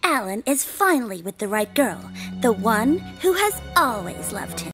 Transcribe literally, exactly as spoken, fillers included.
Alan is finally with the right girl, the one who has always loved him.